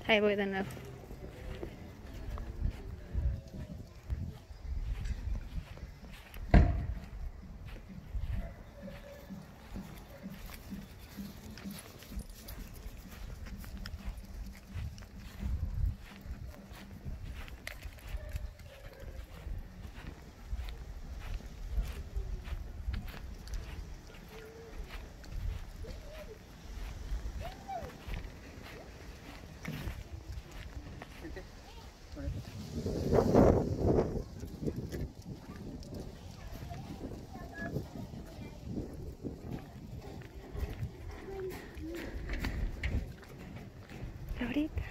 Ahí voy de nuevo. Ahorita.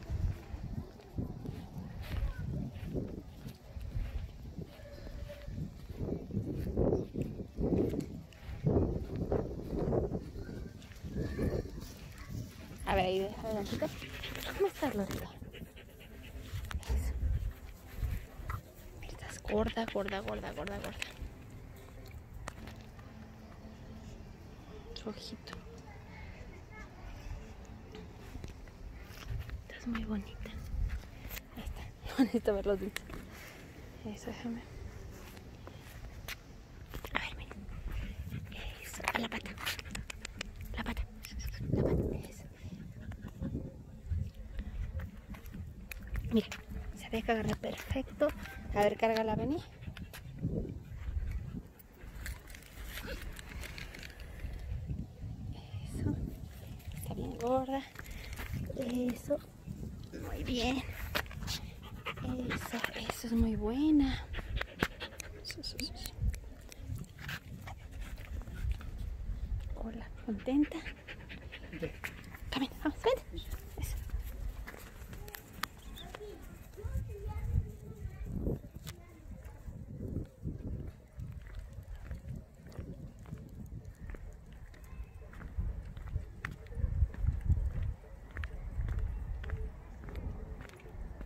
A ver, ahí deja adelantito. ¿Cómo estás, Lorita? Eso. Estás gorda, gorda, gorda, gorda, gorda. Tu ojito. Estás muy bonita. Ahí está. No necesito ver los dientes. Eso, déjame. A ver, mira. Eso. A la pata. La pata. La pata. Eso. Mira. Se deja agarrar perfecto. A ver, cárgala, vení. Eso. Está bien gorda. Eso. Muy bien. Eso es muy buena. Hola, ¿contenta? Camina, vamos, vente. Eso.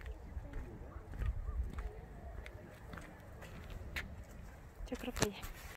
Yo creo que ya.